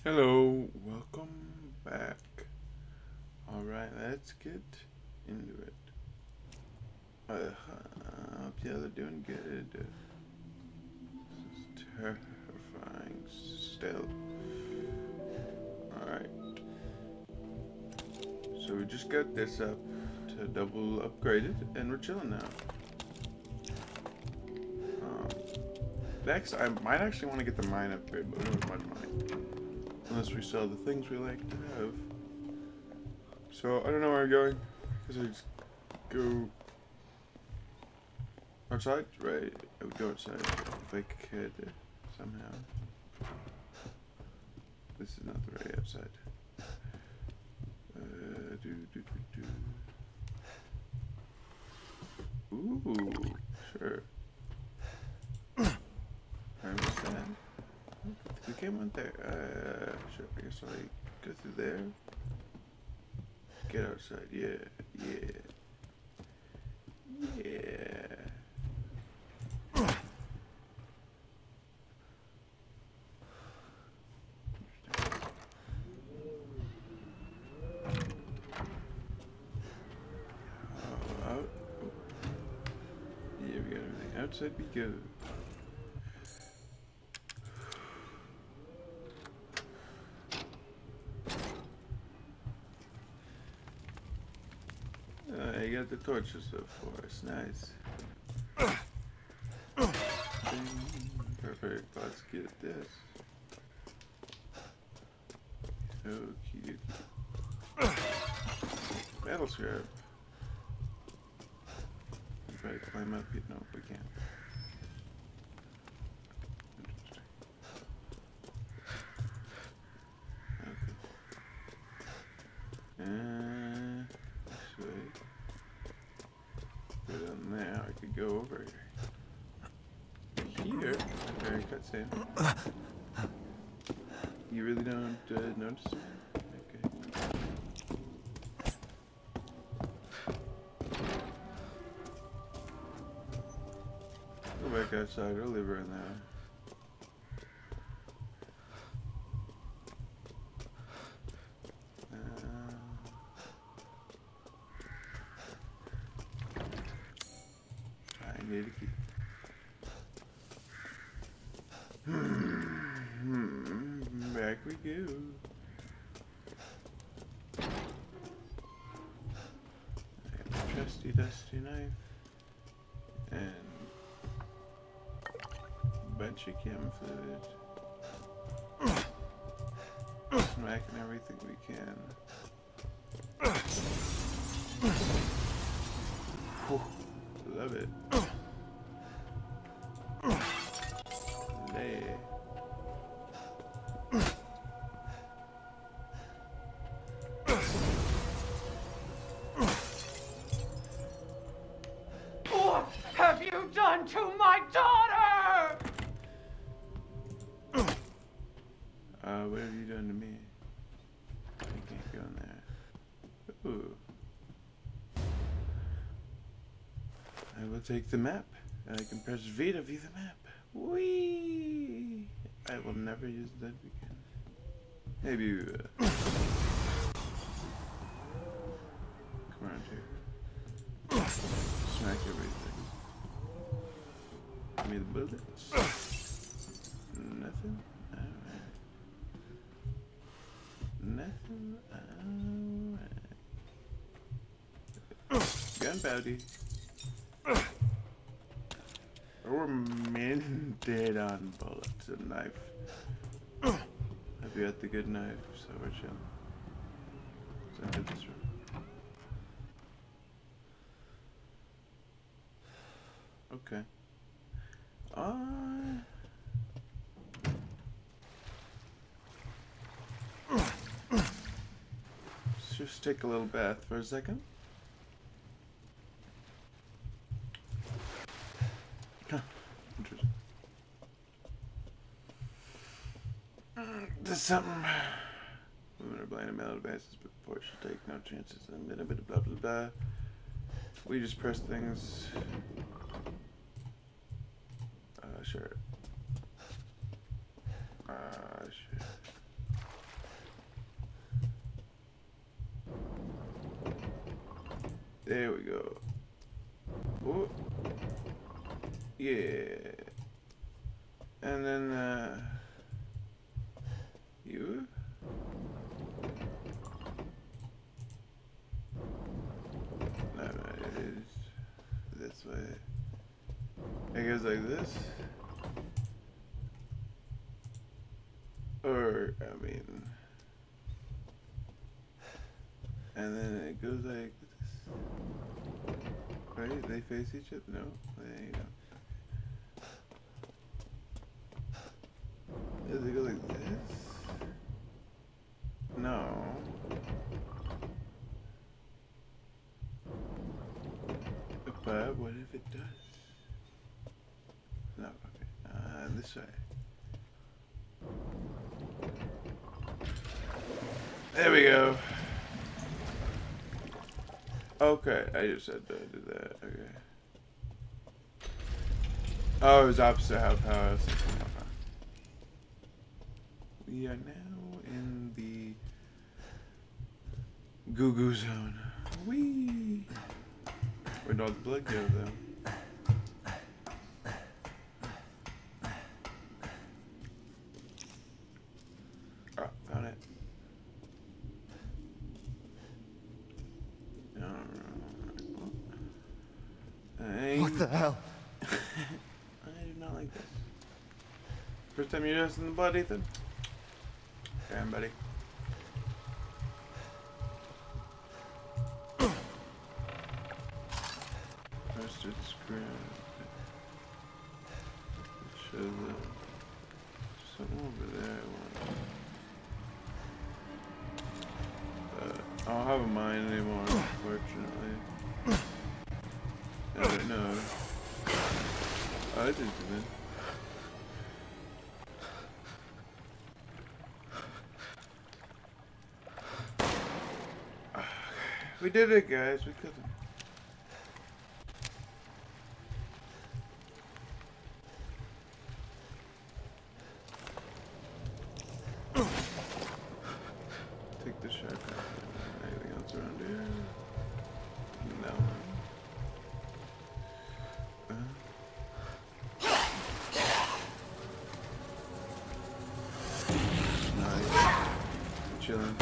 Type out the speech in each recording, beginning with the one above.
Hello, welcome back. Alright, let's get into it. I hope y'all are doing good. This is terrifying still. Alright. So we just got this up to double upgraded and we're chilling now. Next, I might actually want to get the mine upgrade, but we don't have much money. Unless we sell the things we like to have. So, I don't know where I'm going. Because I just go outside, right? I would go outside if I could, somehow. This is not the right outside. Ooh, sure. I understand. We came on there. Sure, I guess I go through there. Get outside, yeah. Out. Yeah, we got everything. Outside we go. You got the torches up for us. Nice. Perfect. Let's get this. Okie dokie. Battle scrap. We try to climb up. No, we can't. Okay. This way. Put it on there. I could go over here. Very cutscene. You really don't notice me? Okay. Go back outside. I'll leave her in there. I need to keep. Back we go. I got my trusty dusty knife and a bunch of chem fluid. Smacking everything we can. Whew, love it. Lay. What have you done to my daughter? What have you done to me? I can't go in there. Ooh. I will take the map, and I can press V to view the map. Whee! I will never use that again. Maybe, come around here. Smack everything. Give me the bullets. Nothing? Alright. Nothing? Alright. Gunpowder. We're minted on bullets and knife. I've got the good knife, so we're chilling. So I hit this room. Okay. Let's just take a little bath for a second. Interesting. There's something. Women are blind to metal advances, but boys should take no chances. And blah blah blah blah. We just press things. Sure. Shit. There we go. Oh. Yeah. And then, you? No, it is this way. It goes like this. Or, I mean... And then it goes like this. Right? They face each other? No, they don't. Does it go like this? No. But what if it does? No, okay. This way. There we go. Okay, I just had to do that. Okay. Oh, it was opposite how power. We are now in the Goo Goo Zone. Whee! Where'd all the blood go, though? Oh, found it. What the hell? I do not like this. First time you're using the blood, Ethan? Damn, buddy. Mustard scrap. Show the something over there. I don't have a mine anymore, unfortunately. No. Oh, I did something. We did it, guys. We couldn't. Take the shotgun. Anything else around here? No. Nice. Chilling.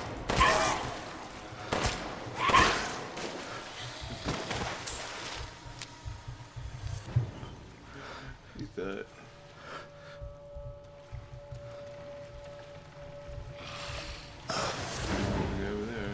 That. Over there.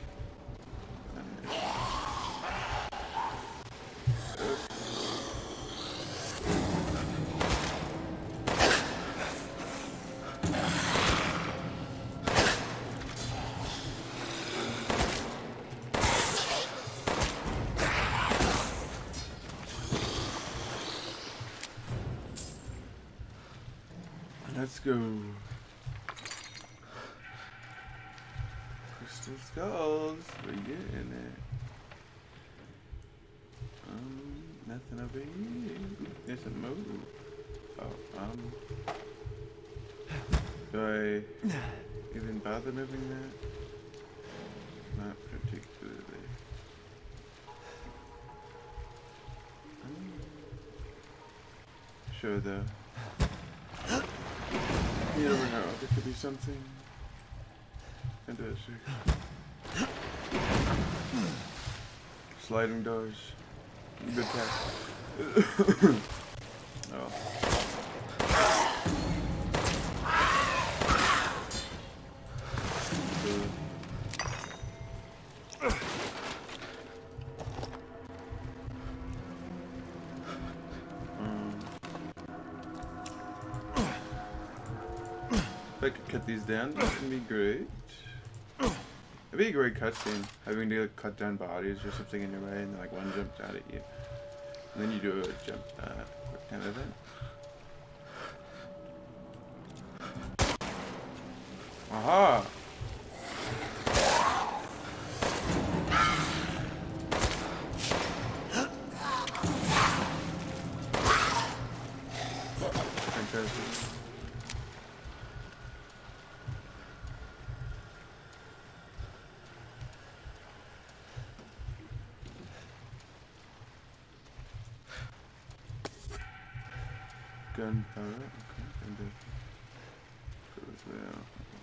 Let's go. Crystal skulls. We're getting it. Nothing over here. There's a move. Oh, do I even bother moving that? Not particularly. Sure though. You never know, there could be something interesting. Sliding doors. Good tech. Oh. If I could cut these down, that would be great. It'd be a great cutscene, having to cut down bodies or something in your way, and then like one jumps out at you, and then you do a jump kind of thing. Aha! Fantastic. Gunpowder. Okay. And then go this way out.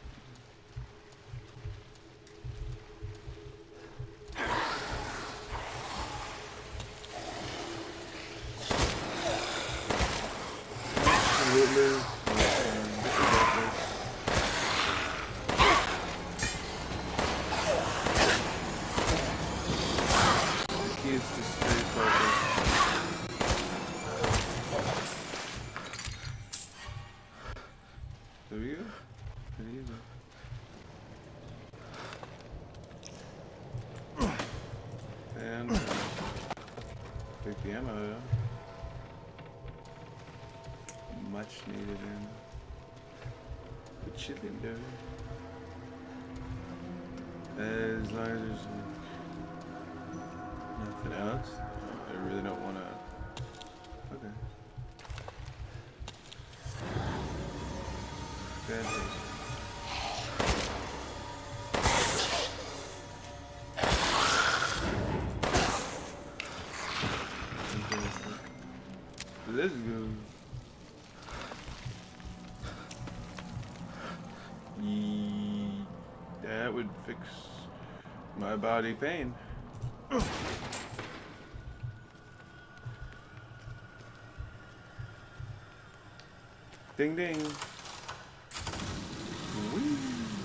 There we go. Pretty easy. And take the ammo out. Much needed ammo. What you been doing? As long as there's nothing else, I really don't want to. Okay. Fantastic. Let's go. That would fix my body pain. Ding ding. Whee.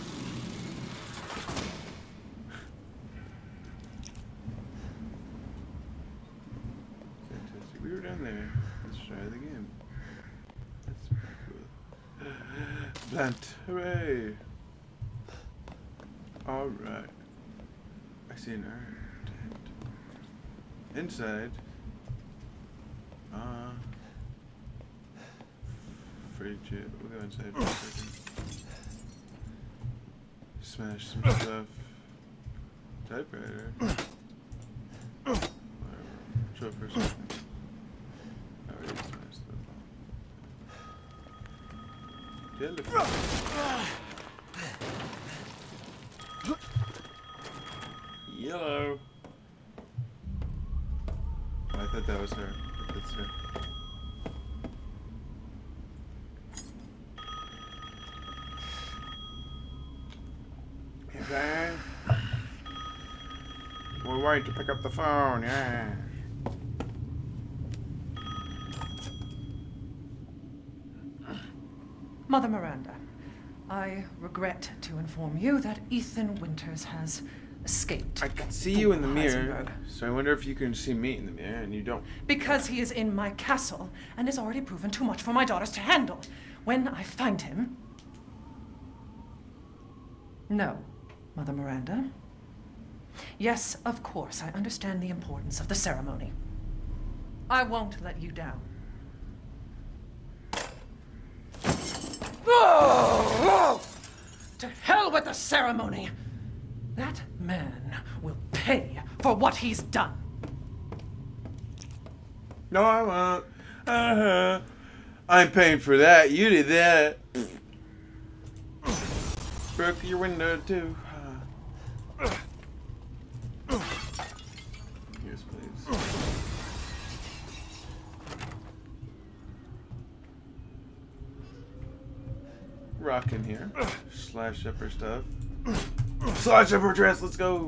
Fantastic. We were down there. Let's try it again. That's pretty cool. Plant. Hooray. Alright. I see an urn. Inside. Fridge it. We'll go inside for a second. Smash some stuff. Typewriter. Whatever. Chill for a second. I already smashed stuff. Telephone. Yellow. Oh, I thought that was her. But that's her. Okay. We're waiting to pick up the phone, yeah. Mother Miranda, I regret to inform you that Ethan Winters has escaped. I can see you in the mirror, Heisenberg. so I wonder if you can see me in the mirror and you don't. Because he is in my castle and has already proven too much for my daughters to handle. When I find him... No, Mother Miranda. Yes, of course, I understand the importance of the ceremony. I won't let you down. Oh! To hell with the ceremony! That man will pay for what he's done. No, I won't. I'm paying for that. You did that. Broke your window too. Yes, please. Rock in here. Slash up her stuff. Slash up her dress. Let's go.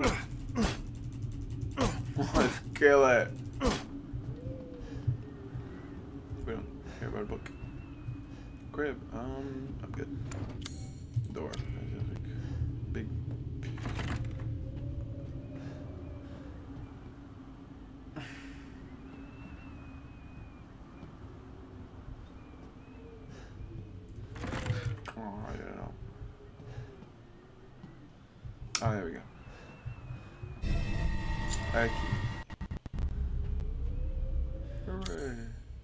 Let's kill it. We don't care about a book. Crib. I'm good. Door. Big. Oh, I don't know. Oh, there we go. Thank you. Hooray.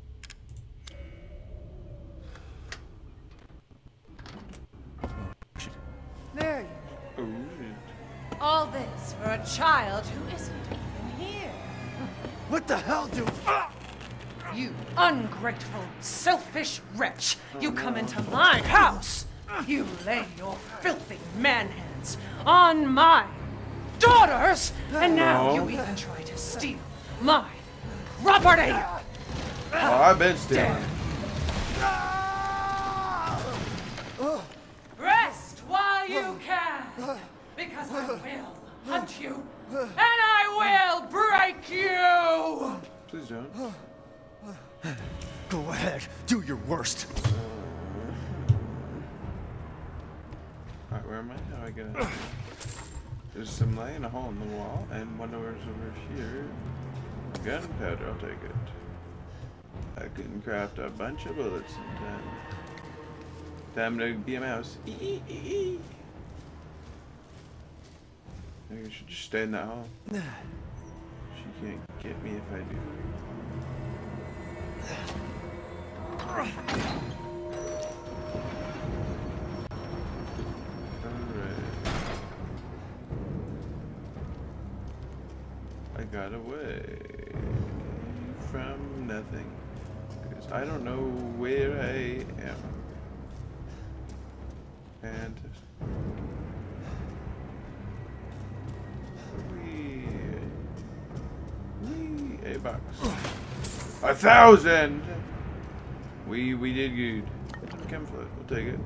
There you Oh, All this for a child who isn't even here. What the hell do... You ungrateful, selfish wretch. You come into my house. You lay your filthy man-hands on my daughters. And now you even try to steal my property. oh, I've been stealing. Rest while you can, because I will hunt you, and I will break you! Please don't. Go ahead, do your worst. Alright, where am I? How do I get out? There's some light in a hole in the wall, and one over here. Gunpowder, I'll take it. I can craft a bunch of bullets sometime. Time to be a mouse. Maybe I should just stay in that hole. She can't get me if I do. I got away from nothing because I don't know where I am. And a box. 1,000. We did good. Chem float, we'll take it.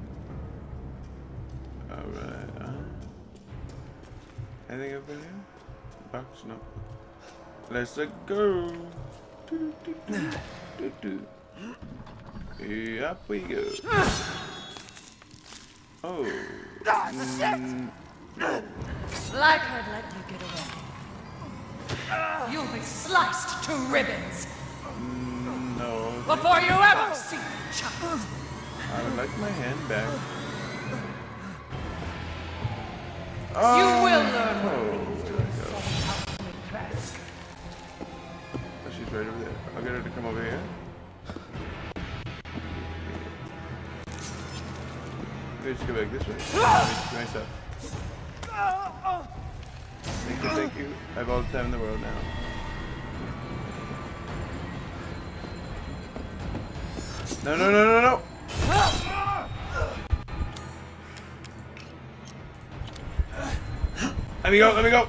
All right. Anything over here? Box? No. Let's go. Up we go. Oh. Like I'd let you get away. You'll be sliced to ribbons. No. Before you ever see the child. I would like my hand back. You will learn Oh, what there we go. Oh, she's right over there. I'll get her to come over here. Maybe just go back this way. Myself. Thank you. I have all the time in the world now. No. Let me go.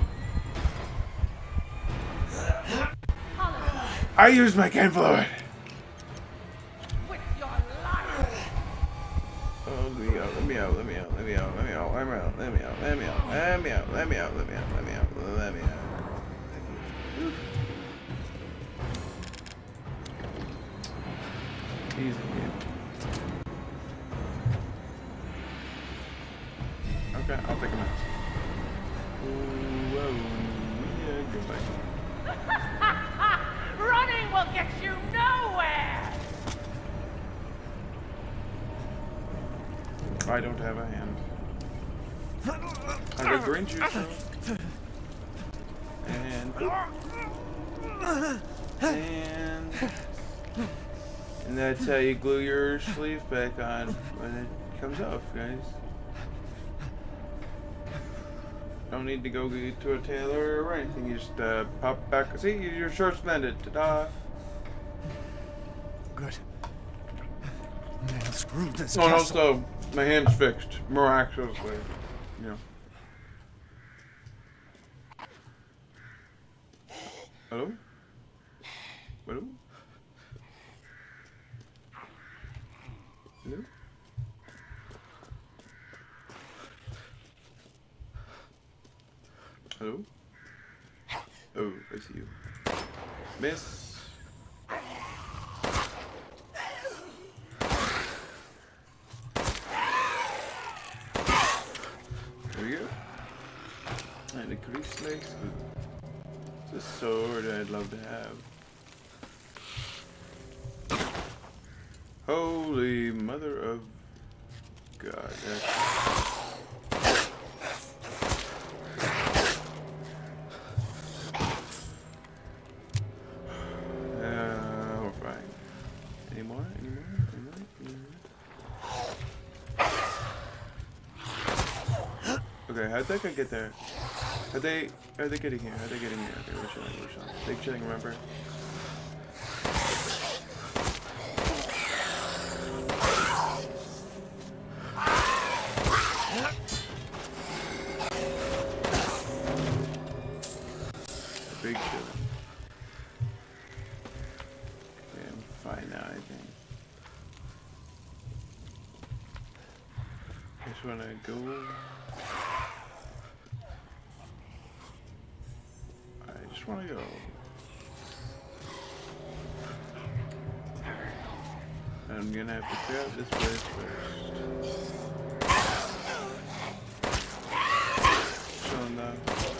I used my cane fluid. With your life. Oh, let me out. Easy. Okay, I'll take him out. Whoa, yeah, go back. Running will get you nowhere. I don't have a hand. I got green juice though. And that's how you glue your sleeve back on when it comes off, guys. Don't need to go to a tailor or anything. You just pop back. See, your short's mended. Ta-da! Good. Man, screw this. Oh, and castle. also, my hand's fixed miraculously. You know. Hello? Hello? Hello? Hello? Oh, I see you. Miss. There we go. And a crease legs. It's a sword I'd love to have. Holy mother of God. We're fine. Any more? Okay, how'd that guy get there? Are they getting here? Okay, we're chilling. Big chilling, remember? Big chilling. Okay, I'm fine now, I think. Just wanna go. I just wanna go. I'm gonna have to clear out this place first. Chilling though.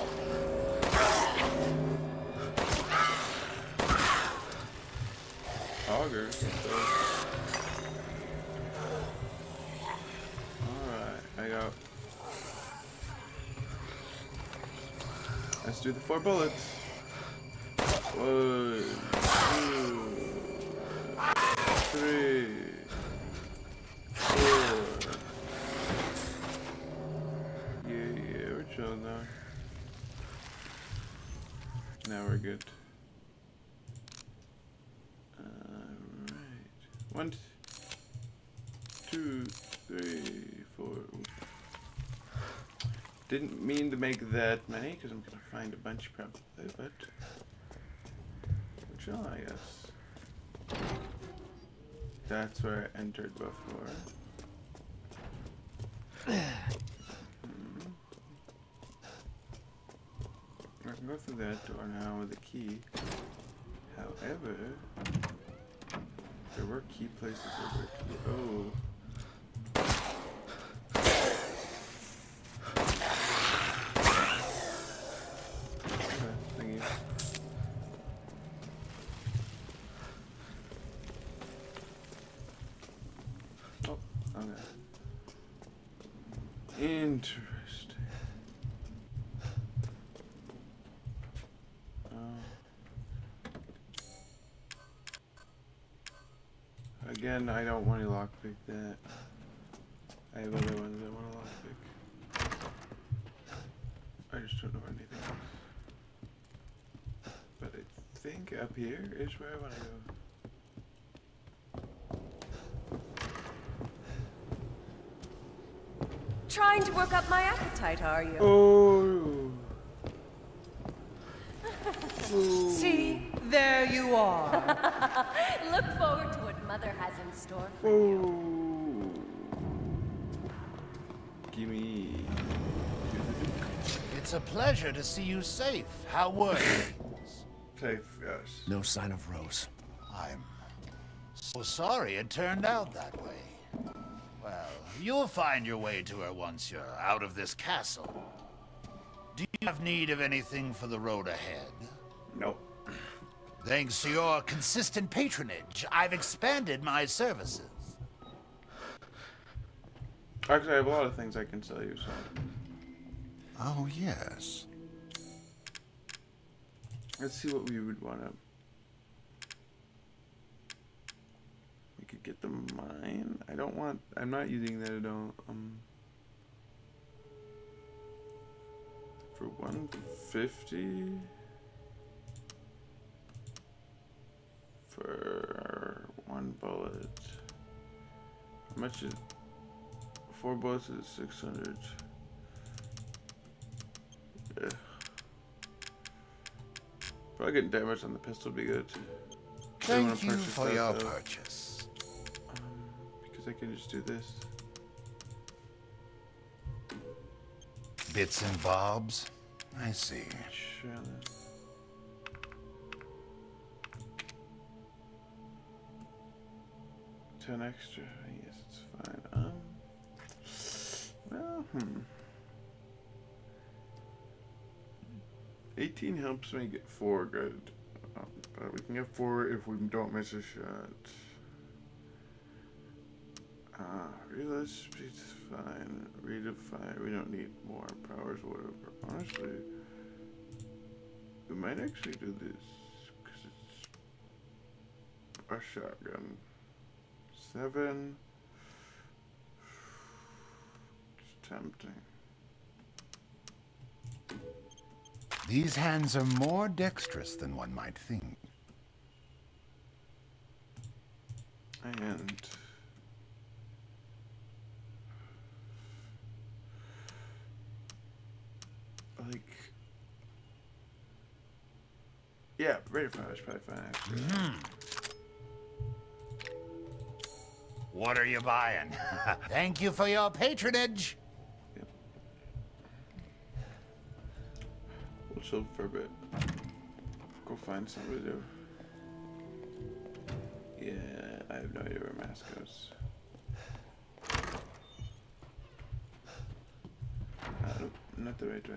Auger. So. Alright, I got. Let's do the 4 bullets. 1, 2, 3, 4. Yeah, we're chilling now. Now we're good. Alright. 1, 2, 3, 4. Didn't mean to make that many because I'm gonna find a bunch probably, but we're chilling, I guess. That's where I entered before. I can go through that door now with a key. However, there were key places over here. Oh. Okay, thank you. Oh, okay. Interesting. Again, I don't want to lockpick that. I have other ones I want to lockpick. I just don't know anything else. But I think up here is where I want to go. Trying to work up my appetite, are you? Oh. See, there you are. Look forward to what Mother has in store for you. Gimme. It's a pleasure to see you safe. How were things? Safe, yes. No sign of Rose. I'm so sorry it turned out that way. Well, you'll find your way to her once you're out of this castle. Do you have need of anything for the road ahead? Nope. Thanks to your consistent patronage, I've expanded my services. Actually, I have a lot of things I can sell you, so. Oh, yes. Let's see what we would want to. We could get the mine. I don't want. I'm not using that at all. For 150. For 1 bullet. How much is 4 bullets is 600. Yeah. Probably getting damage on the pistol would be good. Thank you for your purchase. Because I can just do this. Bits and bobs? I see. Sure. 10 extra. Yes, it's fine. Well, 18 helps me get 4 good. But we can get 4 if we don't miss a shot. Reload speed's fine. Redefine. We don't need more powers or whatever. Honestly, we might actually do this because it's a shotgun. 7. It's tempting. These hands are more dexterous than one might think. And like, yeah, rate of fire is probably fine actually. What are you buying? Thank you for your patronage. Yep. We'll chill for a bit. Go find something to do. Yeah, I have no idea where Mask goes. Nope, not the right way.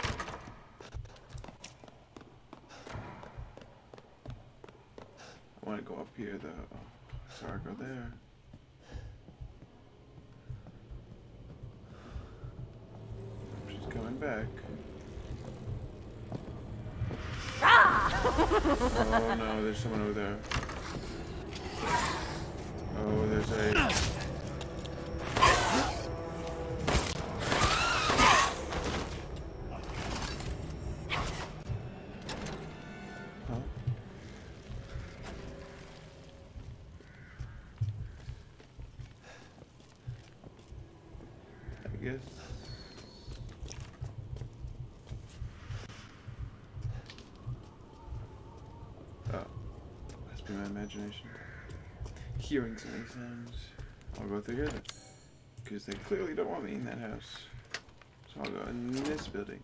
I want to go up here though. So I go there. She's coming back. Oh no, there's someone over there. Oh, there's a... Huh? I guess... Oh. Must be my imagination. Hearing some sounds. I'll go through here then. Because they clearly don't want me in that house. So I'll go in this building.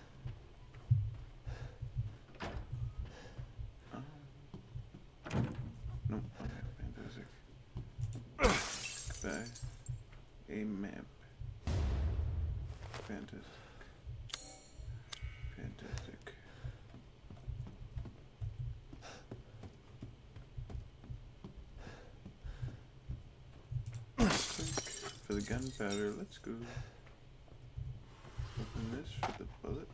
No, okay, fantastic. Goodbye. A map. Fantastic. Fantastic. For the gunpowder, let's go. Open this for the bullets.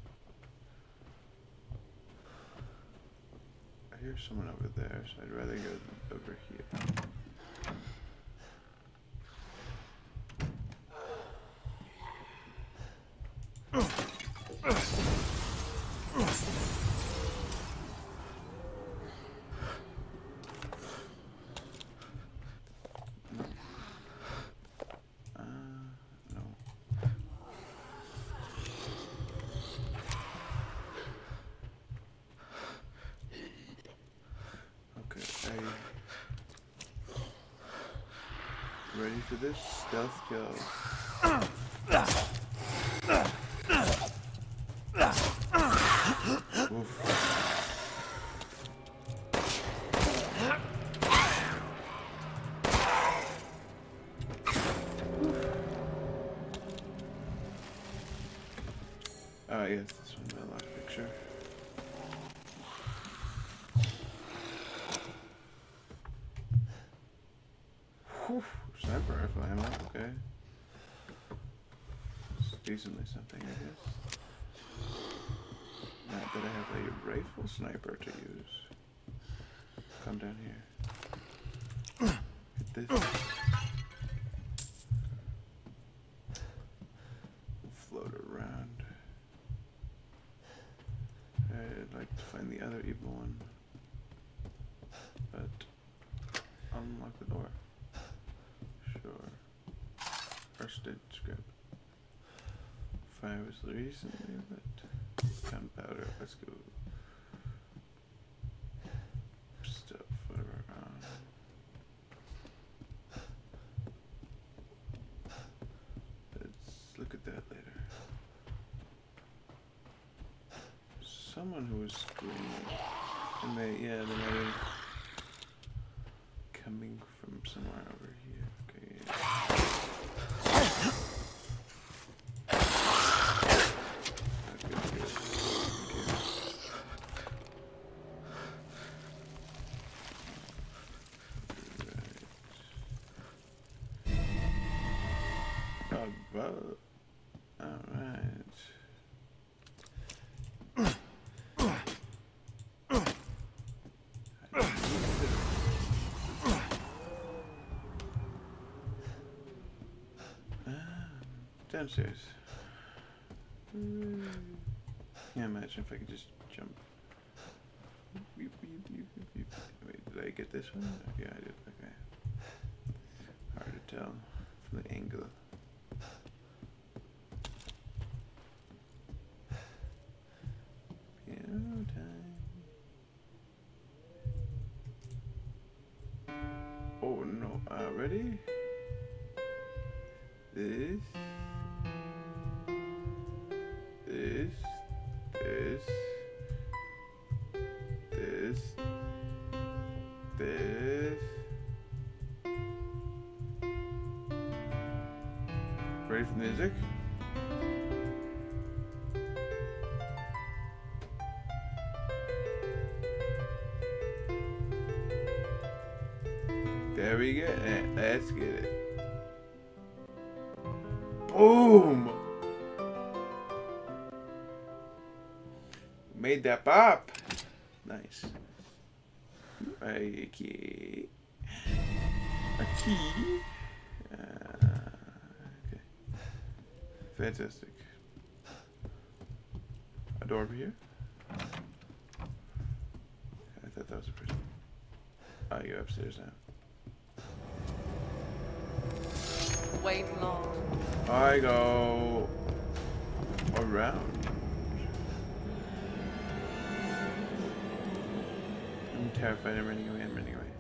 I hear someone over there, so I'd rather go over here. Ready for this stealth kill. Oof. Yes, this one's my lock picture. Whew. Sniper rifle ammo, okay. It's decently something, I guess. Not that I have a rifle sniper to use. Come down here. Hit this. Float around. I'd like to find the other evil one. But unlock the door. Sure. First aid script. Fire was recently lit. Gunpowder. Let's go. Stuff. Whatever. Let's look at that later. Someone who was screaming. And they might be coming from somewhere over here. Okay. Well, alright. Downstairs. Yeah, imagine if I could just jump. Wait, did I get this one? Yeah, I did. Okay. Hard to tell from the angle. Piano time. Oh no, Ready? This. This. This. This. This. Ready for music? There we go. Let's get it. Boom! Made that pop. Nice. A key. A key. Okay. Fantastic. A door over here. I thought that was a prison. Oh, you go upstairs now. Wait long. I go around. I'm terrified. I'm running away. I'm running away.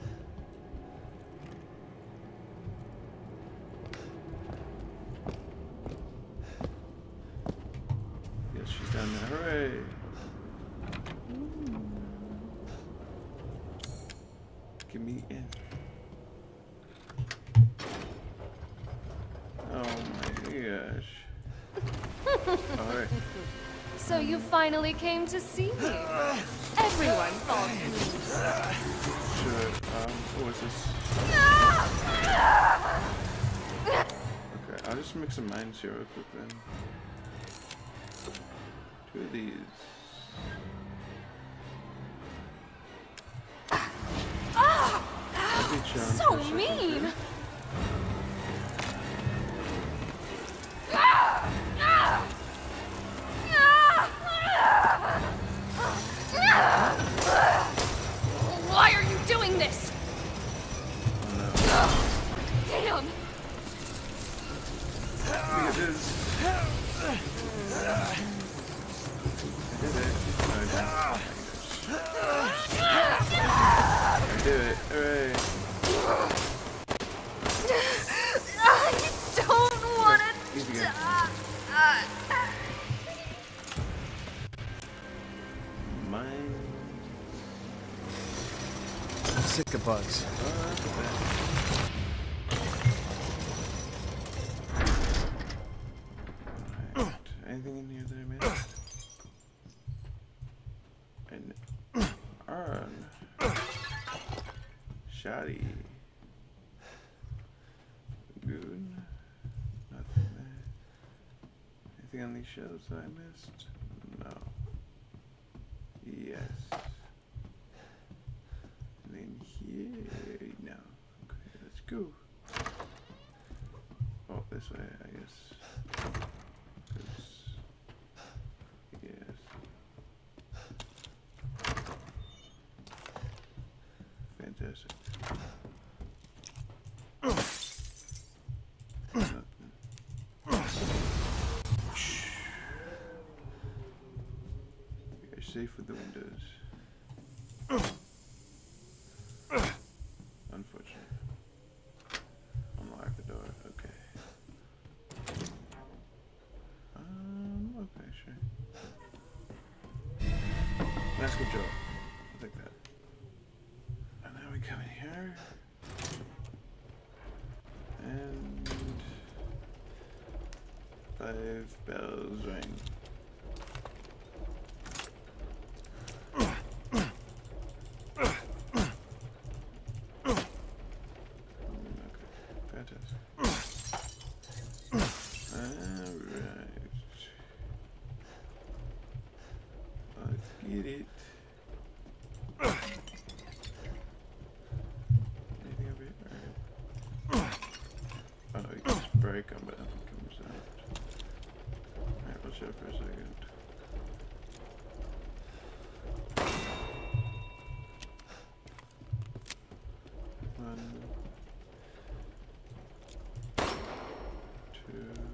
Yes, she's down there. Hooray! Get me in. Oh my gosh. Alright. So you finally came to see me. Everyone thought you. Sure. What was this? Okay, I'll just make some mines here real quick then. 2 of these. So mean. Why are you doing this? Damn. Look at this. I did it. I did it. Hooray. I don't want to Easy again. die. Mine. I'm sick of bugs. Alright. Anything in here that I missed? An urn. Shoddy. Good. Nothing there. Anything on these shelves that I missed? No. Yes. And then here. No. Okay, let's go. Oh, this way, I guess. 'Cause, yes. Fantastic. Nothing. You're safe with the windows. Unfortunate. Unlock the door. Okay. Okay, sure. Nice good job. I'll take that. And now we come in here. And 5 bells ring. Fantastic. Alright. Let's get it. Anything over here? Oh no, you can just break them, but nothing comes out. Alright, we'll show for a second. One. 2.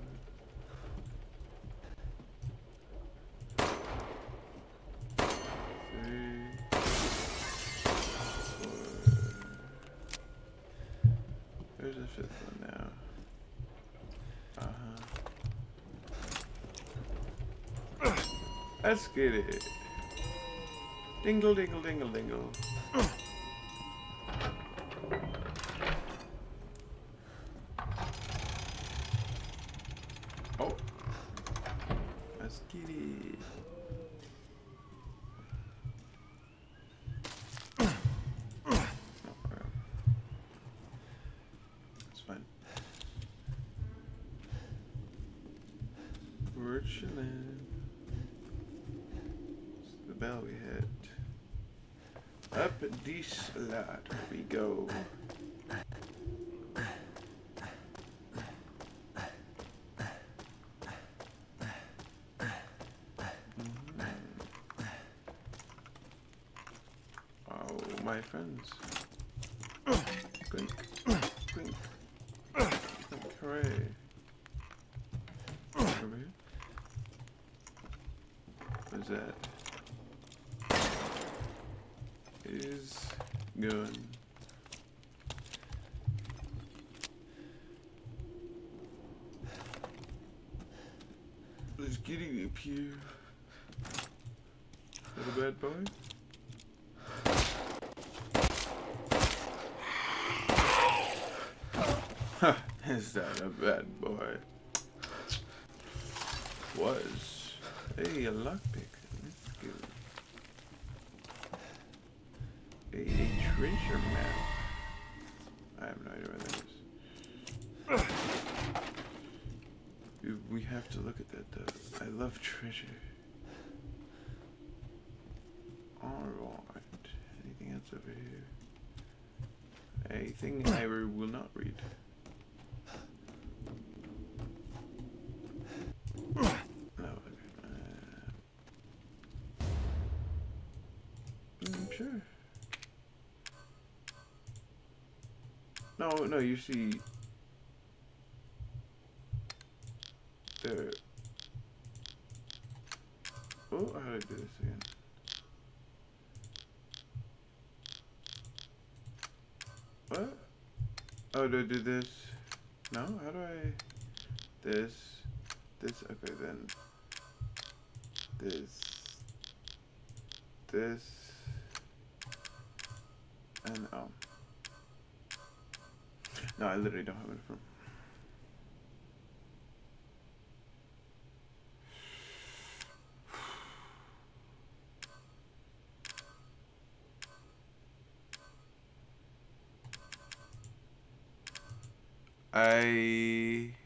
3. 4. There's a Let's get it. Dingle, dingle, dingle, dingle. Oh. Let's get it. That's fine. We're chilling. The bell we hit. Up this lot we go. Oh, my friends. Clink, clink. Hooray. Over here. What is that? Is good. Let's get it up here. Is that a bad boy? Huh, is that a bad boy? Was. Hey, a lockpick. Let's go. A treasure map. I have no idea where that is. We have to look at that though. I love treasure. Alright. Anything else over here? Anything I will not read. No. Sure. No, you see there. Oh, how do I do this again? What? Oh, do I do this? No, how do I? This, okay then. This, and no, I literally don't have it from. I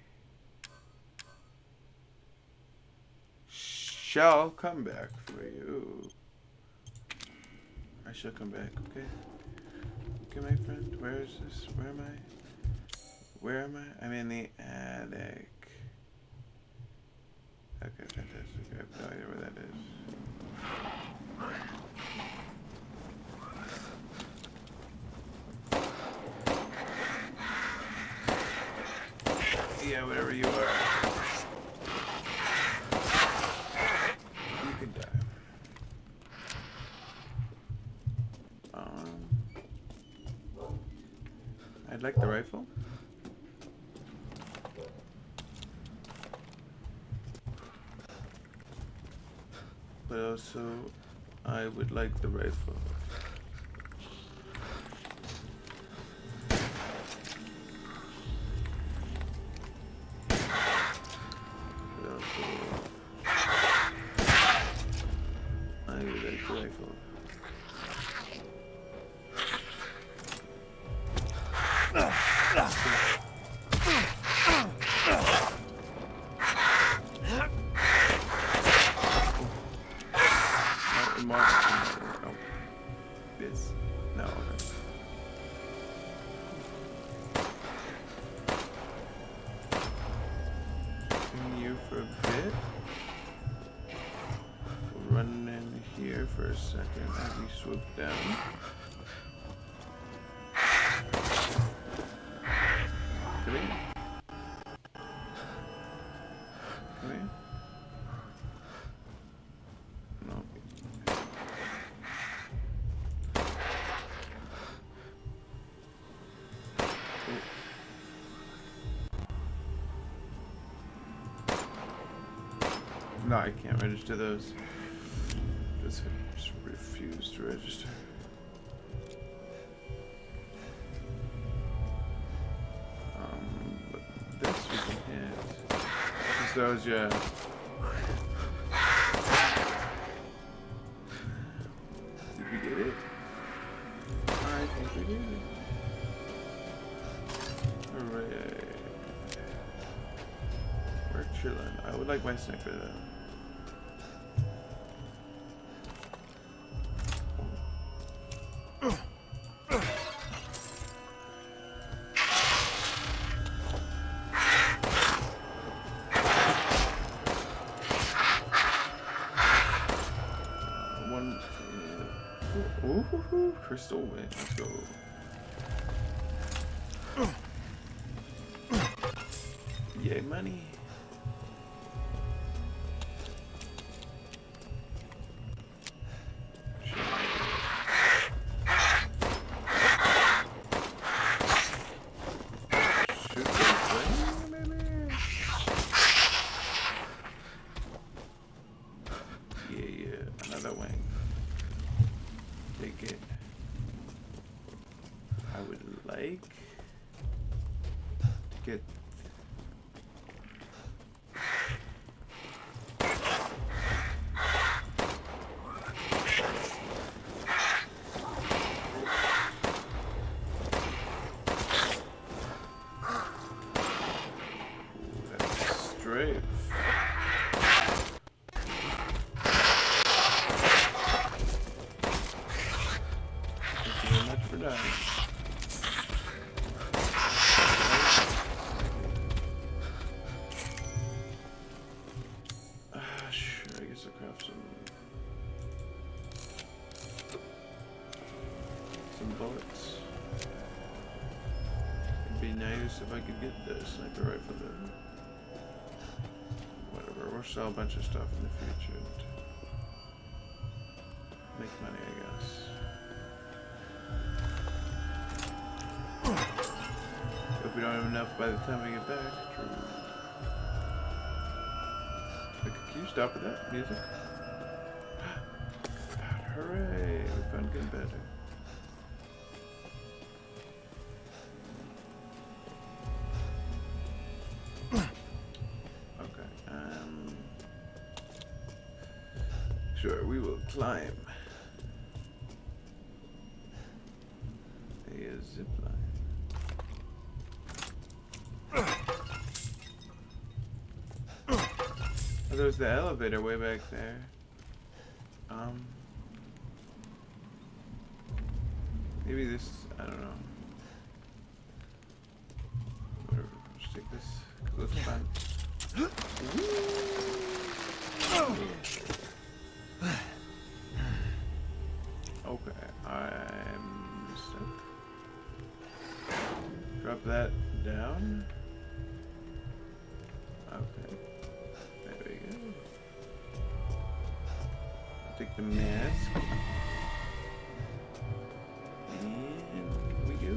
shall come back for you. I shall come back, okay? Okay, my friend, where is this? Where am I? Where am I? I'm in the attic. Okay, fantastic. I have no idea where that is. Yeah, whatever you are. You can die. I'd like the rifle. But also, I would like the rifle. For a second, let me swoop down. Come in. Come in. No. No, I can't register those. this just refused to register. But this we can hit. Just those, yeah. Did we get it? I think we did it. Hooray. We're chilling. I would like my sniper though. Ooh, crystal win. Let's go. Yay, money. Another wing. Take it. I would like to get strafe. Sure, I guess I'll craft some bullets. It'd be nice if I could get the sniper rifle there. Whatever, we'll sell a bunch of stuff in the future and make money, I guess. If we don't have enough by the time we get back. True. Can you stop with that music? God, hooray! We found good better. Okay. Sure, we will climb a zip line. Oh, there's the elevator way back there. Maybe this, I don't know. Whatever, just take this, because it's fun. Okay, I'm stuck. Drop that down. Okay. There we go. I'll take the mask. And we go.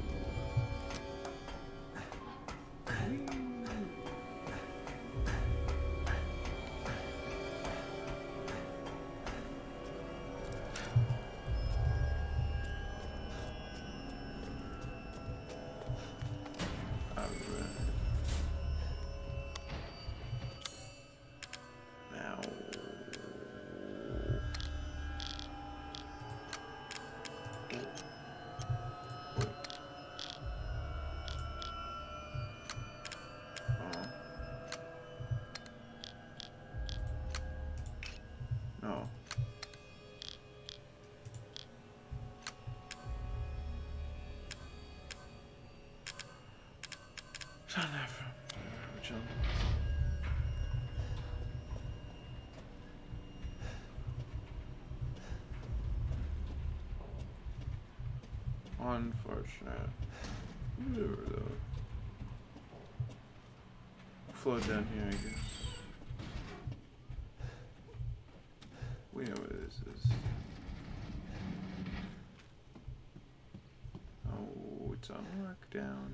Unfortunate. Whatever though. Float down here, I guess. We know what this is. Oh, it's on lockdown.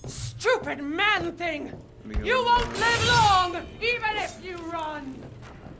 Stupid man thing! You won't live long, even if you run!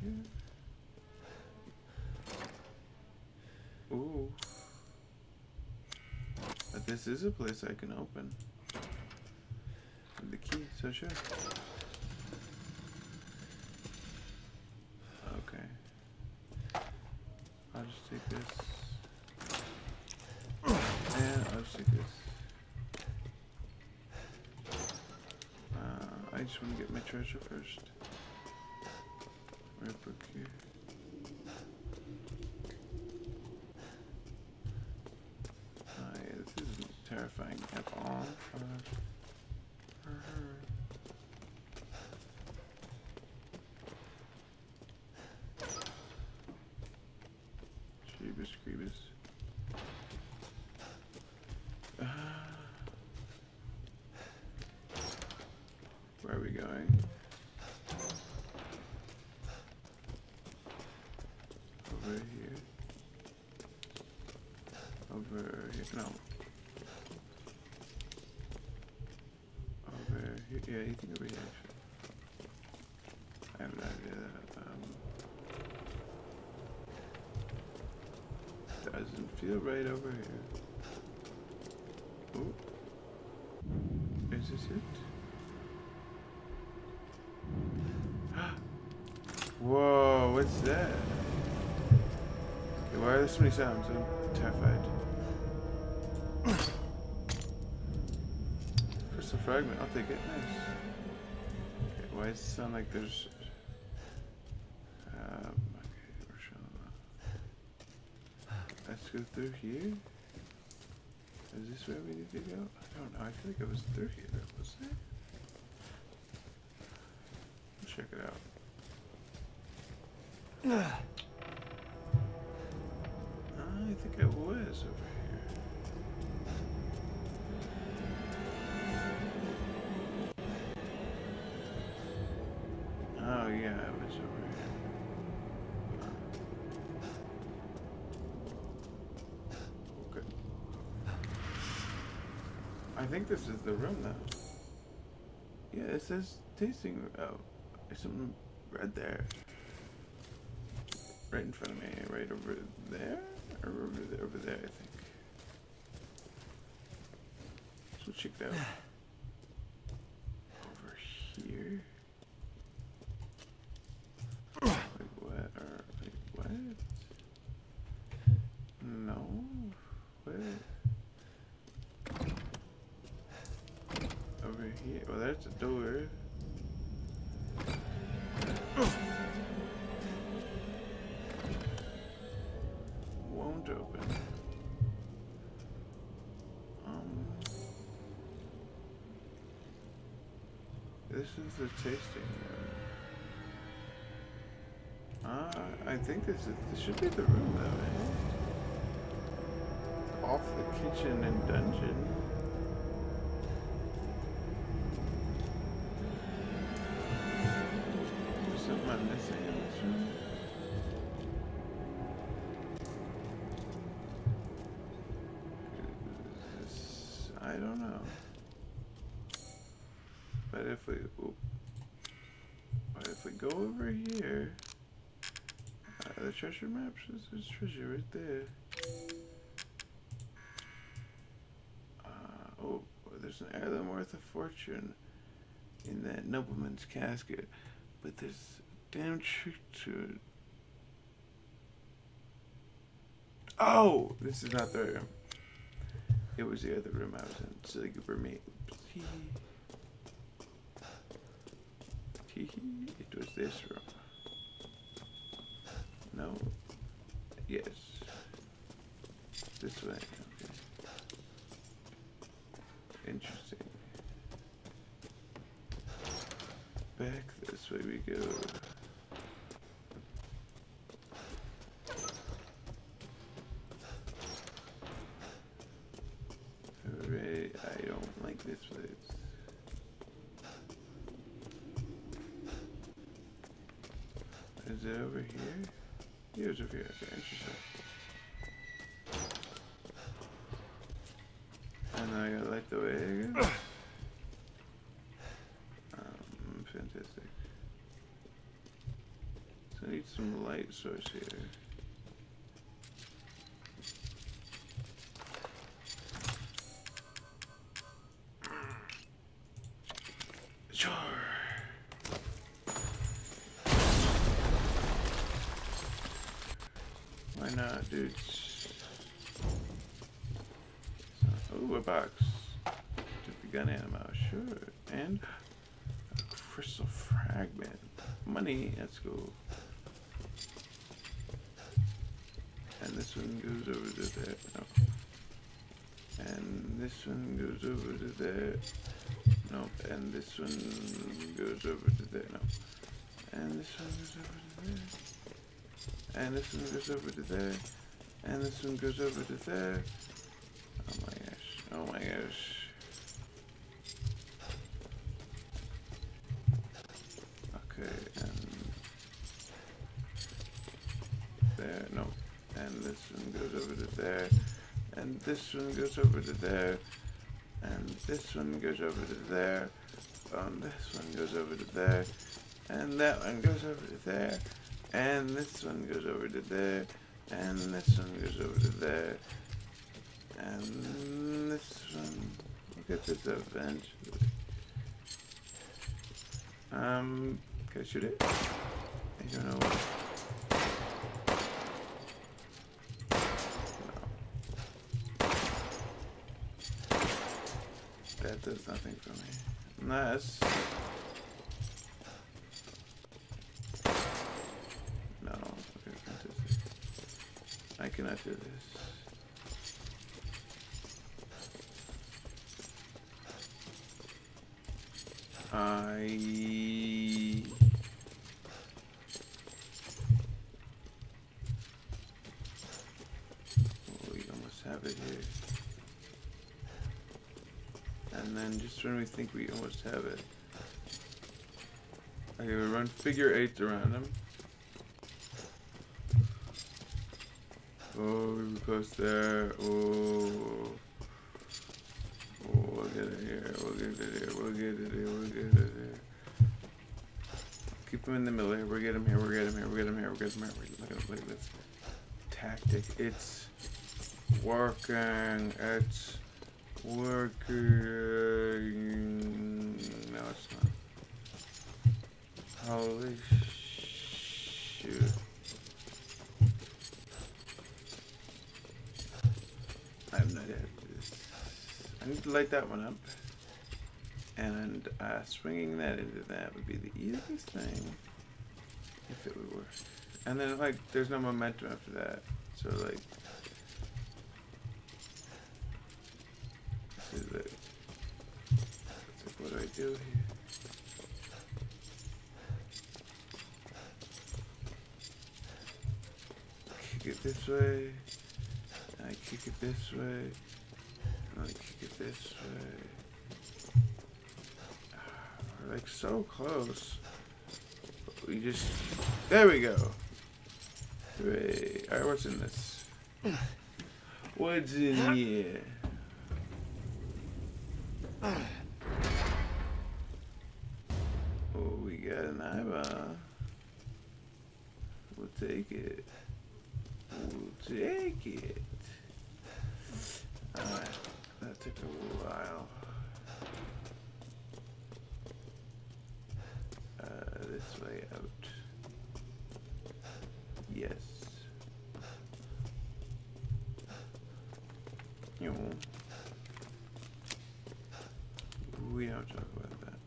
here. Ooh. But this is a place I can open. With the key, so sure. Okay. I'll just take this. And I'll just take this. I just want to get my treasure first. Right book here. Yeah, this isn't terrifying at all. Jeebus creebus. Where are we going? Over here. Over here. No. Over here. Yeah, you think over here actually. I have no idea that. Doesn't feel right over here. Oh. Is this it? Whoa, what's that? Okay, why are there so many sounds? I'm terrified. Crystal fragment, I'll take it. Nice. Okay, why does it sound like there's... okay, we're showing up. Let's go through here. Is this where we need to go? I don't know, I feel like it was through here, wasn't it? Let's check it out. I think I was over here. Oh yeah, I was over here. Okay. I think this is the room now. Yeah, it says tasting room. Oh, there's something red there. Right in front of me, right over there? Or over there, I think. So check that out. Over here? Like what? Like what? No? What? Over here? Well, there's a door. Won't open. This is the tasting room. I think this should be the room though, eh? Off the kitchen and dungeon. There's something I'm missing in this room. I don't know. But if we go over here, the treasure map says there's treasure right there. Oh, there's an heirloom worth of fortune in that nobleman's casket, but there's a damn trick to it. Oh, this is not the room. It was the other room I was in. Silly goober me. It was this room. No. Yes. This way. Okay. Interesting. Back this way we go. Alright, I don't like this place. Is it over here? Yeah, it's over here. Okay, interesting. And then I gotta light the way again. Fantastic. So I need need some light source here. Sure. Why not, dudes? Ooh, a box. Took the gun ammo, sure. And a crystal fragment. Money, that's cool. And this one goes over to there. No. And this one goes over to there. No. And this one goes over to there. No. And this one goes over to there. And this one goes over to there. And this one goes over to there. Oh my gosh. Oh my gosh. Okay, and there, no. And this one goes over to there. And this one goes over to there. And this one goes over to there. This one goes over to there. And that one goes over to there. And this one goes over to there. And this one goes over to there. And this one, we'll get this eventually. Can I shoot it? I don't know. No. That does nothing for me. Unless... No. Okay, fantastic. I cannot do this. We almost have it here. And then just when we think we almost have it. Okay, we run figure eights around them. Oh, we were close there. Oh. We'll get it here, we'll get it here, we'll get it here, we'll get it here. Keep him in the middle here, we'll get him here, we'll get him here, we'll get him here, we'll get him here. Look at this tactic. It's working. It's working. No, it's not. Holy shoot. I have no idea. I need to light that one up, and swinging that into that would be the easiest thing, if it would work. And then, like, there's no momentum after that, so, like, this is it. It's like, what do I do here? Kick it this way, and I kick it this way. I kick it this way. We're like so close. But we just... There we go. Hooray. Alright, what's in this? What's in here? Oh, we got an eyeball. We'll take it. We'll take it. Alright. That took a while. This way out. Yes. You know. We don't talk about that.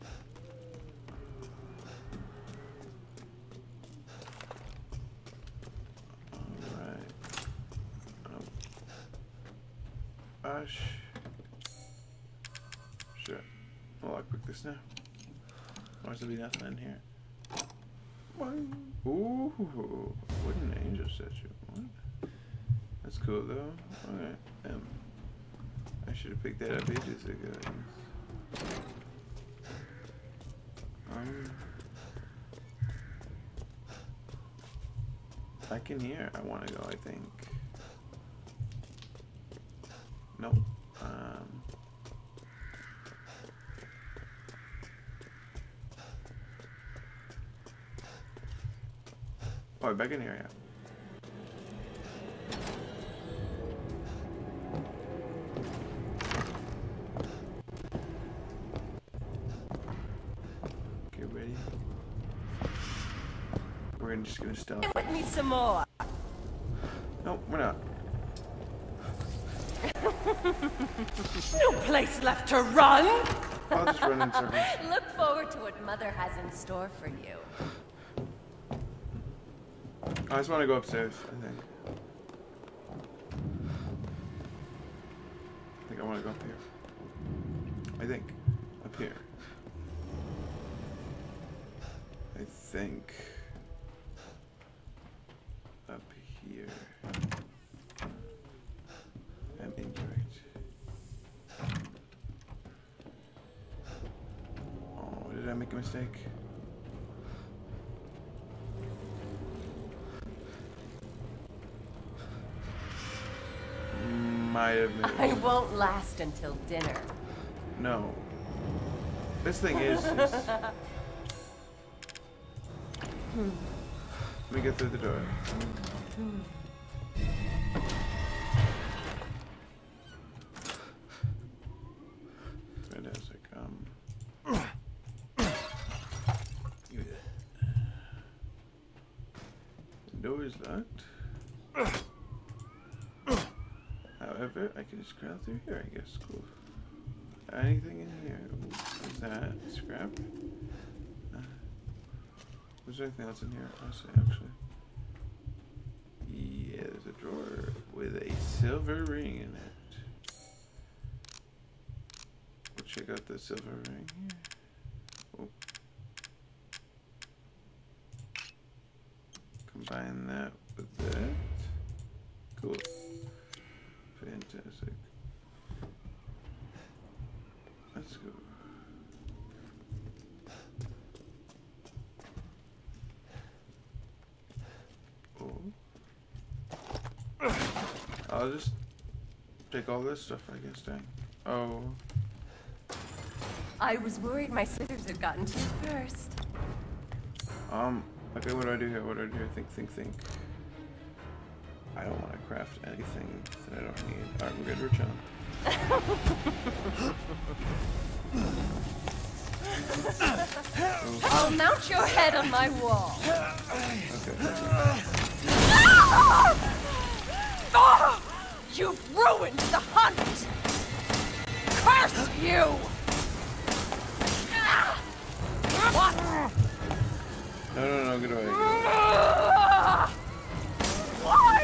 Alright. Gosh. Sure. I'll lockpick this now. Why does there be nothing in here? Ooh, wooden angel statue. What? That's cool though. Okay. I should have picked that up ages ago. Back in here, I want to go. I think. Nope. Oh, back in here, yeah. Get ready. We're just gonna stealth. With me some more. No, we're not. No place left to run! I'll just run in circles. Look forward to what Mother has in store for you. I just want to go upstairs, I think. I want to go up here. I think. Up here. I think. Up here. I'm incorrect. Oh, did I make a mistake? Might have made I won't last until dinner. No. This thing is just... Let me get through the door. Fantastic. The door is locked. However, I can just crawl through here, I guess. Cool. Anything in here? What's that? Scrap? Was there anything else in here? I see, actually. Yeah, there's a drawer with a silver ring in it. We'll check out the silver ring here. Oh. Combine that with that. Cool. Fantastic. Let's go. Oh. I'll just take all this stuff, I guess, dang. Oh. I was worried my scissors had gotten to you first. Okay, what do I do here? What do I do here? Think. I don't want to craft anything that I don't need. Alright, we're good, we're chilling. I'll mount your head on my wall. Okay. You've ruined the hunt! Curse you! What? No, get away. Why?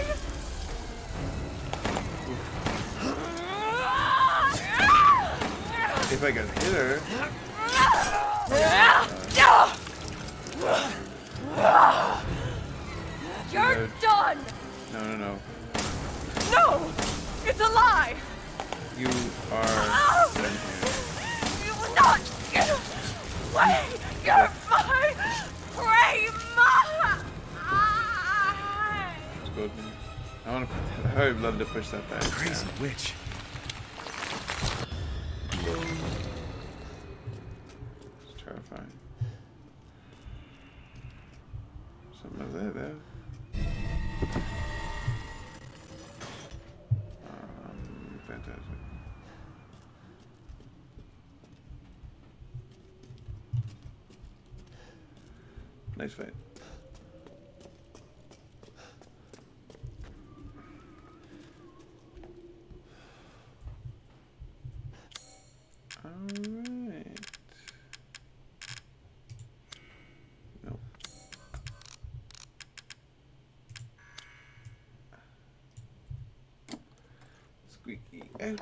If I can hit her. You're done! No. No! It's a lie! You are done here. You will not get away! You're my Let's go. I would love to push that back. Crazy witch. It's terrifying. Something over there, though. Fantastic. Nice fight. Alright. Nope. Squeaky out.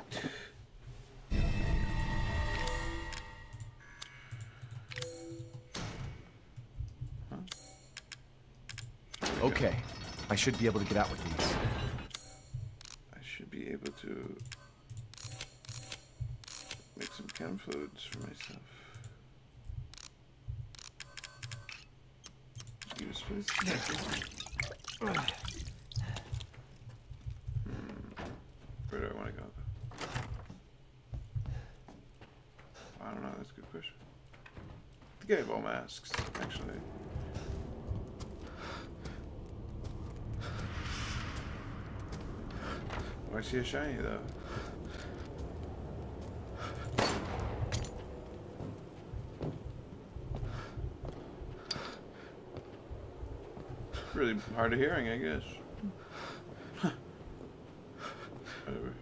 Okay, I should be able to get out with these. I should be able to make some chem fluids for myself. Use please. Where do I want to go? I don't know. That's a good question. I think I have all masks, actually. I see a shiny though. Really hard of hearing, I guess. Whatever.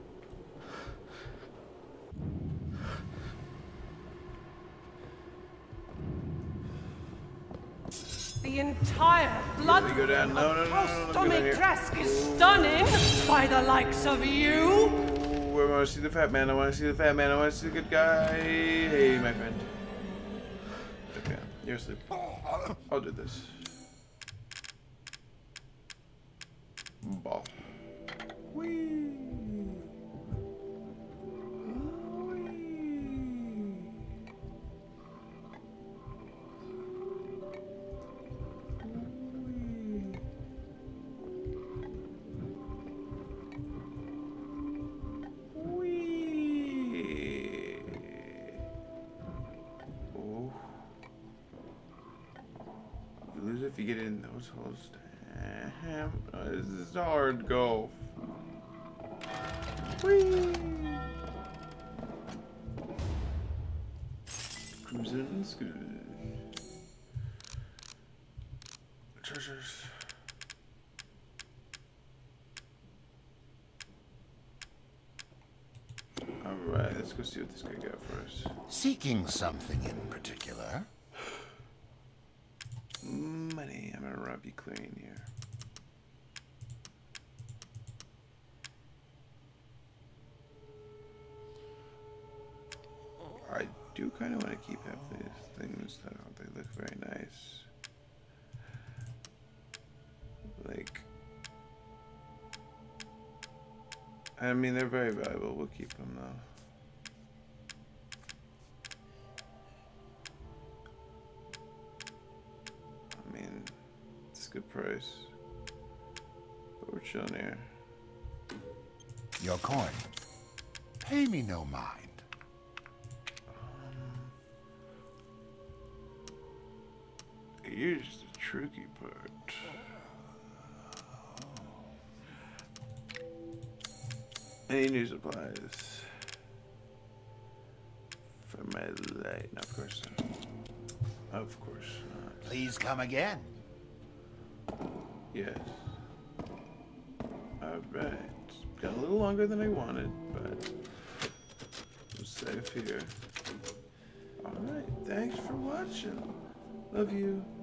The entire blood go down. No, no, no, no, no, no, stomach get Trask is stunning by the likes of you. Ooh, I want to see the fat man. I want to see the fat man. I want to see the good guy. Hey, my friend. Okay, you're asleep. I'll do this. Ball. Whee. If you get in those holes, this is hard golf. Whee! Cruising is good. Treasures. Alright, let's go see what this guy got for us. Seeking something in particular? Money. I'm gonna rob you clean here. I do kind of want to keep half these things though. They look very nice. Like, I mean, they're very valuable. We'll keep them though. Good price, but we're chilling here. Your coin. Pay me no mind. Here's the tricky part. Any new supplies for my light? No, of course not. Of course not. Please come again. Yes. Alright. Got a little longer than I wanted, but we're safe here. Alright, thanks for watching. Love you.